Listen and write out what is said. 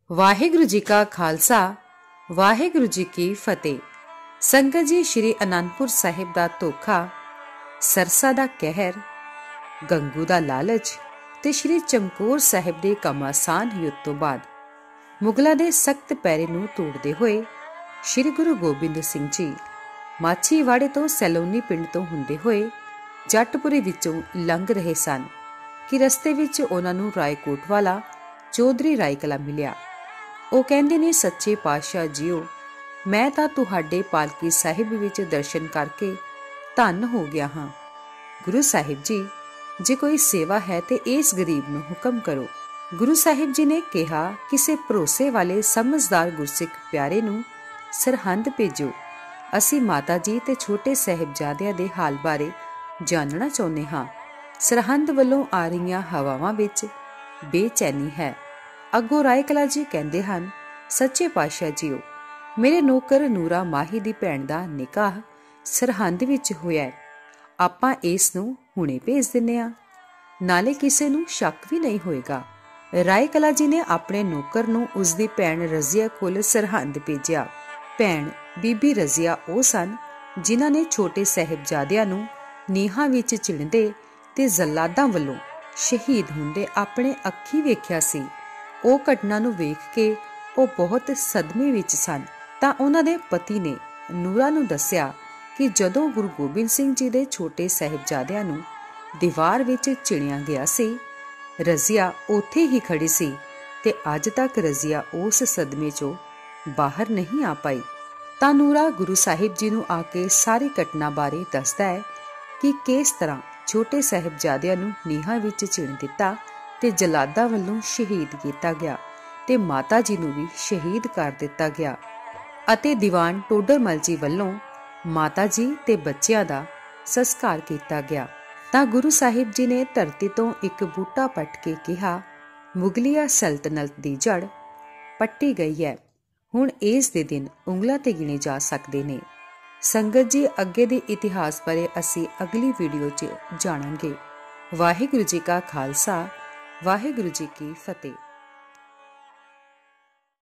ਵਾਹਿਗੁਰੂ ਜੀ ਕਾ ਖਾਲਸਾ ਵਾਹਿਗੁਰੂ ਜੀ ਕੀ ਫਤਿਹ। ਸੰਗਤ ਜੀ, ਸ਼੍ਰੀ ਅਨੰਦਪੁਰ ਸਾਹਿਬ ਦਾ ਧੋਖਾ, ਸਰਸਾ ਦਾ ਕਹਿਰ, ਗੰਗੂ ਦਾ ਲਾਲਚ ਤੇ ਸ਼੍ਰੀ ਚਮਕੌਰ ਸਾਹਿਬ ਦੇ ਘਮਾਸਾਨ ਯੁੱਧ ਤੋਂ ਬਾਅਦ ਮੁਗਲਾਂ ਦੇ ਸਖਤ ਪੈਰੇ ਨੂੰ ਤੋੜਦੇ ਹੋਏ ਸ਼੍ਰੀ ਗੁਰੂ ਗੋਬਿੰਦ ਸਿੰਘ ਜੀ ਮਾਛੀਵਾੜੇ ਤੋਂ ਸੈਲੋਨੀ ਪਿੰਡ ਤੋਂ ਹੁੰਦੇ ਹੋਏ ਜੱਟਪੁਰੇ ਵਿੱਚੋਂ ਲੰਘ ਰਹੇ ਸਨ ਕਿ ਰਸਤੇ ਵਿੱਚ ਉਹਨਾਂ ਨੂੰ ਰਾਏਕੋਟ ਵਾਲਾ ਚੌਧਰੀ ਰਾਏਕਲਾ ਮਿਲਿਆ। ਉਹ ਕਹਿੰਦੇ ਨੇ, ਸੱਚੇ ਪਾਤਸ਼ਾਹ ਜੀਓ, ਮੈਂ ਤਾਂ ਤੁਹਾਡੇ ਪਾਲਕੀ ਸਾਹਿਬ ਵਿੱਚ ਦਰਸ਼ਨ ਕਰਕੇ ਧੰਨ ਹੋ ਗਿਆ ਹਾਂ। ਗੁਰੂ ਸਾਹਿਬ ਜੀ, ਜੇ ਕੋਈ ਸੇਵਾ ਹੈ ਤੇ ਇਸ ਗਰੀਬ ਨੂੰ ਹੁਕਮ ਕਰੋ। ਗੁਰੂ ਸਾਹਿਬ ਜੀ ਨੇ ਕਿਹਾ, ਕਿਸੇ ਭਰੋਸੇ ਵਾਲੇ ਸਮਝਦਾਰ ਗੁਰਸਿੱਖ ਪਿਆਰੇ ਨੂੰ ਸਰਹੰਦ ਭੇਜੋ। ਅਸੀਂ ਮਾਤਾ ਜੀ ਤੇ ਛੋਟੇ ਸਾਹਿਬਜ਼ਾਦਿਆਂ ਦੇ ਹਾਲ ਬਾਰੇ ਜਾਣਨਾ ਚਾਹੁੰਦੇ ਹਾਂ। ਸਰਹੰਦ ਵੱਲੋਂ ਆ ਰਹੀਆਂ ਹਵਾਵਾਂ ਵਿੱਚ ਬੇਚੈਨੀ ਹੈ। ਅੱਗੋਂ ਰਾਏਕਲਾ ਜੀ ਕਹਿੰਦੇ ਹਨ, ਸੱਚੇ ਪਾਤਸ਼ਾਹ ਜੀਓ, ਮੇਰੇ ਨੌਕਰ ਨੂਰਾ ਮਾਹੀ ਦੀ ਭੈਣ ਦਾ ਨਿਕਾਹ ਸਰਹੰਦ ਵਿੱਚ ਹੋਇਆ। ਆਪਾਂ ਇਸ ਨੂੰ ਹੁਣੇ ਭੇਜ ਦਿੰਨੇ ਆ, ਨਾਲੇ ਕਿਸੇ ਨੂੰ ਸ਼ੱਕ ਵੀ ਨਹੀਂ ਹੋਏਗਾ। ਰਾਏਕਲਾ ਜੀ ਨੇ ਆਪਣੇ ਨੌਕਰ ਨੂੰ ਉਸਦੀ ਭੈਣ ਰਜ਼ੀਆ ਕੋਲ ਸਰਹੰਦ ਭੇਜਿਆ। ਭੈਣ ਬੀਬੀ ਰਜ਼ੀਆ ਉਹ ਸਨ ਜਿਨ੍ਹਾਂ ਨੇ ਛੋਟੇ ਸਾਹਿਬਜ਼ਾਦਿਆਂ ਨੂੰ ਨੀਹਾਂ ਵਿੱਚ ਚਿਣਦੇ ਤੇ ਜ਼ੱਲਾਦਾਂ ਵੱਲੋਂ ਸ਼ਹੀਦ ਹੁੰਦੇ ਆਪਣੇ ਅੱਖੀਂ ਵੇਖਿਆ ਸੀ। ਉਹ ਘਟਨਾ ਨੂੰ ਵੇਖ ਕੇ ਉਹ ਬਹੁਤ ਸਦਮੇ ਵਿੱਚ ਸਨ। ਤਾਂ ਉਹਨਾਂ ਦੇ ਪਤੀ ਨੇ ਨੂਰਾ ਨੂੰ ਦੱਸਿਆ ਕਿ ਜਦੋਂ ਗੁਰੂ ਗੋਬਿੰਦ ਸਿੰਘ ਜੀ ਦੇ ਛੋਟੇ ਸਾਹਿਬਜ਼ਾਦਿਆਂ ਨੂੰ ਦੀਵਾਰ ਵਿੱਚ ਚਿਣਿਆ ਗਿਆ ਸੀ, ਰਜ਼ੀਆ ਉੱਥੇ ਹੀ ਖੜੀ ਸੀ ਤੇ ਅੱਜ ਤੱਕ ਰਜ਼ੀਆ ਉਸ ਸਦਮੇ ਚੋਂ ਬਾਹਰ ਨਹੀਂ ਆ ਪਾਈ। ਤਾਂ ਨੂਰਾ ਗੁਰੂ ਸਾਹਿਬ ਜੀ ਨੂੰ ਆ ਕੇ ਸਾਰੀ ਘਟਨਾ ਬਾਰੇ ਦੱਸਦਾ ਹੈ ਕਿ ਕਿਸ ਤਰ੍ਹਾਂ ਛੋਟੇ ਸਾਹਿਬਜ਼ਾਦਿਆਂ ਨੂੰ ਨੀਹਾਂ ਵਿੱਚ ਚਿਣ ਦਿੱਤਾ ਤੇ ਜਲਾਦਾਂ ਵੱਲੋਂ ਸ਼ਹੀਦ ਕੀਤਾ ਗਿਆ ਤੇ ਮਾਤਾ ਜੀ ਨੂੰ ਵੀ ਸ਼ਹੀਦ ਕਰ ਦਿੱਤਾ ਗਿਆ ਅਤੇ ਦੀਵਾਨ ਟੋਡਰਮਲ ਜੀ ਵੱਲੋਂ ਮਾਤਾ ਜੀ ਤੇ ਬੱਚਿਆਂ ਦਾ ਸੰਸਕਾਰ ਕੀਤਾ ਗਿਆ। ਤਾਂ ਗੁਰੂ ਸਾਹਿਬ ਜੀ ਨੇ ਧਰਤੀ ਤੋਂ ਇੱਕ ਬੂਟਾ ਪੱਟ ਕੇ ਕਿਹਾ, ਮੁਗਲਿਆ ਸਲਤਨਤ ਦੀ ਜੜ ਪੱਟੀ ਗਈ ਹੈ। ਹੁਣ ਇਸ ਦੇ ਦਿਨ ਉਂਗਲਾਂ ਤੇ ਗਿਣੇ ਜਾ ਸਕਦੇ ਨੇ। ਸੰਗਤ ਜੀ, ਅੱਗੇ ਦੇ ਇਤਿਹਾਸ ਬਾਰੇ ਅਸੀਂ ਅਗਲੀ ਵੀਡੀਓ 'ਚ ਜਾਣਾਂਗੇ। ਵਾਹਿਗੁਰੂ ਜੀ ਕਾ ਖਾਲਸਾ ਵਾਹਿਗੁਰੂ ਜੀ ਕੀ ਫਤਿਹ।